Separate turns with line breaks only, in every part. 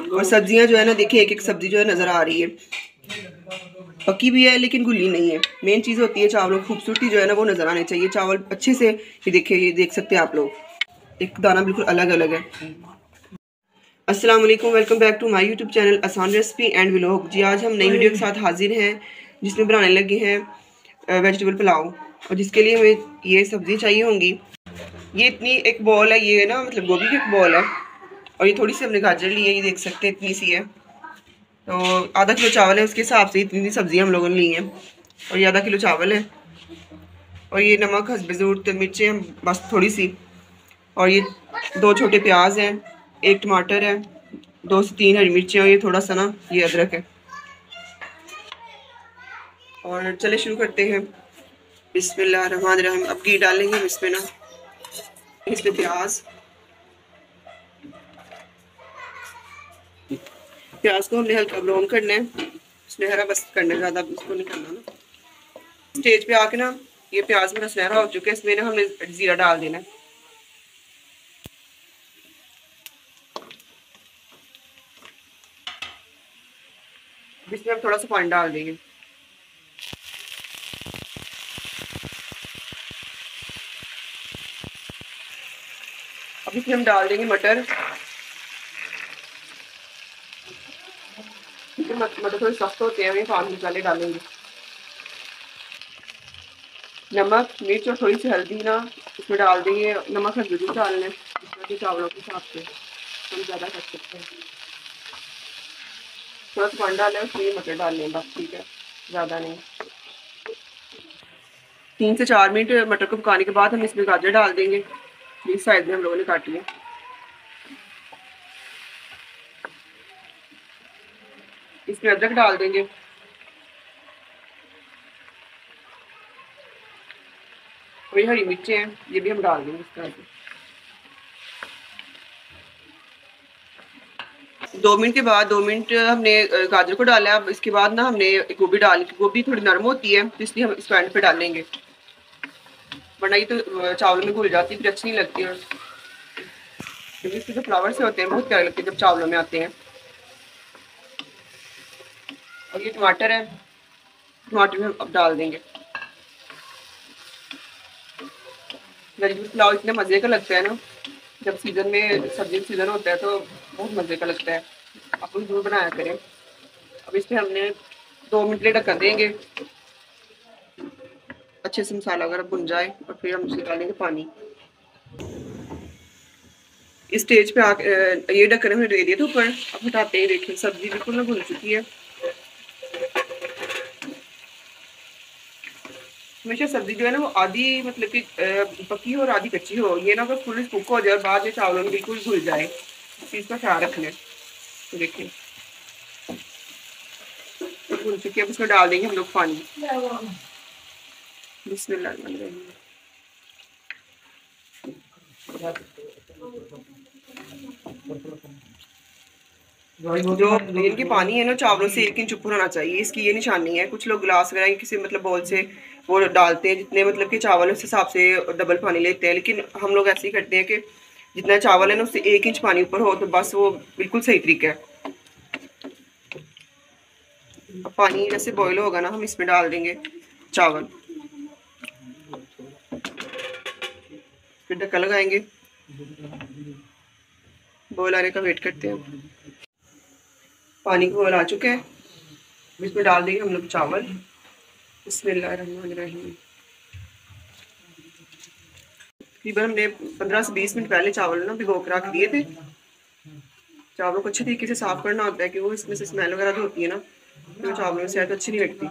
और सब्जियां जो है ना, देखिए एक एक सब्जी जो है नज़र आ रही है, पकी भी है लेकिन गुली नहीं है। मेन चीज़ होती है चावलों की खूबसूरती जो है ना वो नज़र आनी चाहिए। चावल अच्छे से, ये देखिए, ये देख सकते हैं आप लोग, एक दाना बिल्कुल अलग अलग है। अस्सलाम वालेकुम, welcome back to my YouTube channel आसान रेसिपी एंड व्लॉग। जी आज हम नई वीडियो के साथ हाजिर हैं जिसमें बनाने लगे हैं वेजिटेबल पुलाव, और जिसके लिए हमें ये सब्ज़ी चाहिए होंगी। ये इतनी एक बॉल है, ये ना मतलब गोभी की एक बॉल है, और ये थोड़ी सी हमने गाजर ली है, ये देख सकते हैं इतनी सी है। तो आधा किलो चावल है, उसके हिसाब से इतनी सब्ज़ी हम लोगों ने ली है, और ये आधा किलो चावल है। और ये नमक हस्बे ज़रूरत, मिर्चें बस थोड़ी सी, और ये 2 छोटे प्याज हैं, 1 टमाटर है, 2 से 3 हरी मिर्चें, और ये थोड़ा सा ना ये अदरक है। और चले शुरू करते हैं। बिस्मिल्लाहिर्रहमानिर्रहीम। अब घी डालेंगे हम इसमें ना, इसमें प्याज को हमने हल्का ब्राउन करना है, सुनहरा बस करना है, ज़्यादा उसको नहीं करना ना। स्टेज पे आके ना ये प्याज मेरा सुनहरा हो चुका है, इसमें ना हमने जीरा डाल देना है। इसमें हम थोड़ा सा पानी डाल देंगे। अब इसमें हम डाल देंगे मटर। मटर थोड़े सख्त होते हैं, पानी निकाले डालेंगे। नमक, मिर्च और थोड़ी सी हल्दी ना इसमें डाल देंगे। नमक हल्दी भी डालना है, इसमें चावलों के हिसाब से हम ज़्यादा कर सकते हैं। थोड़ा सा पानी डालें, उसमें मटर डालने हैं बस, ठीक है, ज़्यादा नहीं। 3 से 4 मिनट मटर को पकाने के बाद हम इसमें गाजर डाल देंगे, इस साइज में हम लोगों ने काटी है। इसमें अदरक डाल देंगे, और ये हरी मिर्चें हैं, ये भी हम डाल देंगे इस तरह से। 2 मिनट के बाद, 2 मिनट हमने गाजर को डाला है। अब इसके बाद ना हमने गोभी डाली, गोभी थोड़ी नरम होती है तो इसलिए हम इस एंड पे डालेंगे, वरना ये तो चावल में घुल जाती है, फिर अच्छी नहीं लगती। और क्योंकि इसके जो फ्लावर से होते हैं बहुत प्यारे लगते हैं जब चावलों में आते हैं। और ये टमाटर है, टमाटर भी हम अब डाल देंगे। वेजिटेबल पुलाव इतने मज़े का लगता है ना, जब सीज़न में सब्जी सीज़न होता है तो बहुत मज़े का लगता है। आप लोग जरूर बनाया करें। अब इसमें हमने 2 मिनट के लिए ढक्कन देंगे, अच्छे से मसाला वगैरह भुन जाए, और फिर हम उसमें डालेंगे पानी। इस स्टेज पे आके ये ढक्कन हमने दे दिया था ऊपर। अब हटाते ही देखिए सब्जी बिल्कुल ना भुन चुकी है। हमेशा सब्जी जो है ना वो आधी मतलब कि पकी हो और आधी कच्ची हो, ये ना अगर फुल कुक हो जाए और बाद में चावलों में बिल्कुल घुल जाए, इस चीज़ का ख्याल रखना है। तो देखिए तो भुन चुकी है, अब उसमें डाल देंगे हम लोग पानी। बिस्मिल्लाहिर्रहमानिर्रहीम। जो इनकी पानी है ना चावलों से 1 इंच ऊपर होना चाहिए, इसकी ये निशानी है। कुछ लोग गिलास वगैरह किसी मतलब बॉल से वो डालते हैं, जितने मतलब कि चावल उस हिसाब से डबल पानी लेते हैं, लेकिन हम लोग ऐसे ही करते हैं कि जितना चावल है ना उससे 1 इंच पानी ऊपर हो तो बस वो बिल्कुल सही तरीका है। अब पानी जैसे बॉयल होगा ना हम इसमें डाल देंगे चावल, फिर ढक्कन लगाएंगे, बॉयल आने का वेट करते हैं। पानी को बॉयल आ चुका है, इसमें डाल देंगे हम लोग चावल। बिस्मिल्लाहिर्रहमानिर्रहीम। तकरीबन हमने 15 से 20 मिनट पहले चावल ना भिगो कर रख दिए थे। चावलों को अच्छे तरीके से साफ करना होता है, कि वो इसमें से स्मेल वगैरह जो होती है ना तो चावलों में शायद अच्छी नहीं लगती।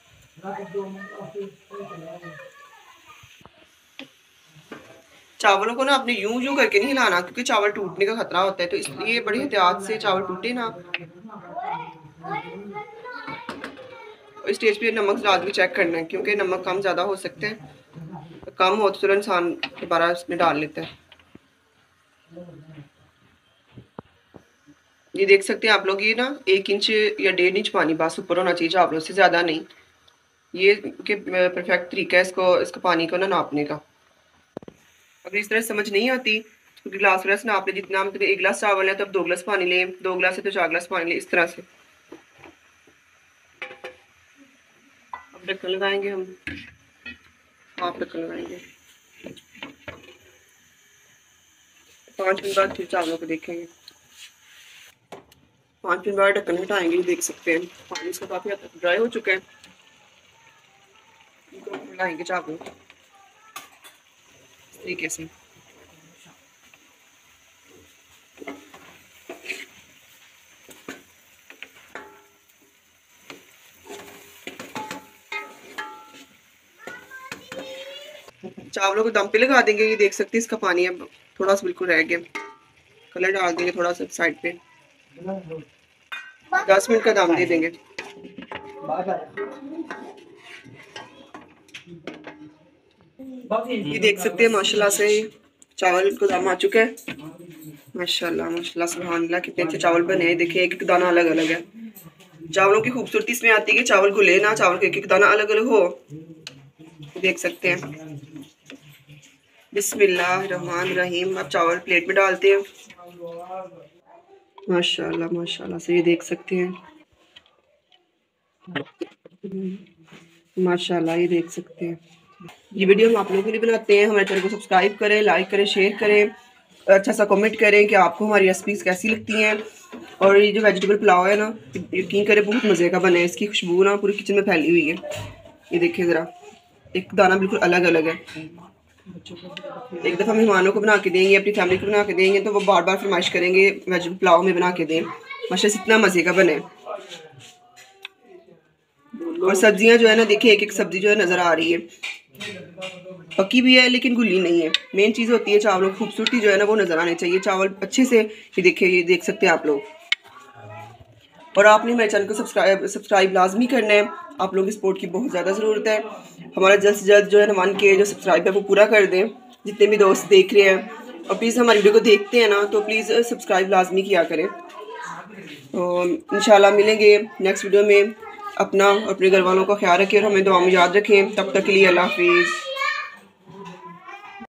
चावलों को ना आपने यूं यूं करके नहीं हिलाना, क्योंकि चावल टूटने का खतरा होता है, तो इसलिए बड़ी एहतियात से चावल टूटे ना। इस स्टेज पे नमक लाजमी चेक करना है, क्योंकि नमक कम ज़्यादा हो सकते हैं, तो कम हो तो चलो इंसान दोबारा इसमें डाल लेता है। ये देख सकते हैं आप लोग, ये ना 1 इंच या 1.5 इंच पानी बस ऊपर होना चाहिए चावलों से, ज़्यादा नहीं। ये के परफेक्ट तरीका है इसको पानी को ना नापने का। अगर इस तरह समझ नहीं आती क्योंकि ग्लास वगैरह से नाप लें, जितना मतलब 1 गिलास चावल है तो अब 2 गिलास पानी लें, 2 गिलास है तो 4 गिलास पानी लें, इस तरह से। अब ढक्कन लगाएंगे हम, हाफ ढक्कन लगाएंगे। 5 मिनट बाद फिर चावलों को देखेंगे। 5 मिनट बाद ढक्कन हटाएंगे, देख सकते हैं पानी इसका काफ़ी हद तक ड्राई हो चुका है। इनको मिलाएंगे चावलों इस तरीके से। चावलों को दम पे लगा देंगे। ये देख सकते हैं इसका पानी अब थोड़ा सा बिल्कुल रह गया। कलर डाल देंगे थोड़ा सा साइड पे। 10 मिनट का दम दे देंगे। ये देख सकते हैं माशाल्लाह से चावल को दम आ चुका है। माशाल्लाह माशाल्लाह सुभान अल्लाह, कितने अच्छे चावल बने हैं। देखिए एक एक दाना अलग अलग है। चावलों की खूबसूरती इसमें आती है कि चावल को लेना, चावल का एक एक दाना अलग अलग हो। देख सकते हैं। बिस्मिल्लाहिर्रहमानिर्रहीम। अब चावल प्लेट में डालते हैं। माशाल्लाह माशाल्लाह से ये देख सकते हैं। माशाल्लाह ये देख सकते हैं। ये वीडियो हम आप लोगों के लिए बनाते हैं। हमारे चैनल को सब्सक्राइब करें, लाइक करें, शेयर करें, अच्छा सा कमेंट करें कि आपको हमारी रेसिपीज़ कैसी लगती हैं। और ये जो वेजिटेबल पुलाव है ना, यकीन करें बहुत मज़े का बना है। इसकी खुशबू ना पूरी किचन में फैली हुई है। ये देखिए ज़रा, एक दाना बिल्कुल अलग अलग है। एक दफ़ा मेहमानों को बना के देंगे, अपनी फैमिली को बना के देंगे तो वो बार बार फरमाइश करेंगे वेजिटेबल पुलाव में बना के दें। माशाल्लाह इतना मज़े का बने। और सब्जियां जो है ना, देखिए एक एक सब्जी जो है नज़र आ रही है, पकी भी है लेकिन घुली नहीं है। मेन चीज़ होती है चावलों की खूबसूरती जो है ना वो नज़र आनी चाहिए। चावल अच्छे से ये देखिए, ये देख सकते हैं आप लोग। और आपने हमारे चैनल को सब्सक्राइब लाजमी करना है। आप लोगों की सपोर्ट की बहुत ज़्यादा ज़रूरत है। हमारा जल्द से जल्द जो है 1K जो सब्सक्राइब है वो पूरा कर दें, जितने भी दोस्त देख रहे हैं। और प्लीज़ हमारी वीडियो को देखते हैं ना तो प्लीज़ सब्सक्राइब लाजमी किया करें। तो इंशाल्लाह मिलेंगे नेक्स्ट वीडियो में। अपना और अपने घर वालों का ख्याल रखें और हमें दुआ में याद रखें। तब तक के लिए अल्लाह हाफिज़।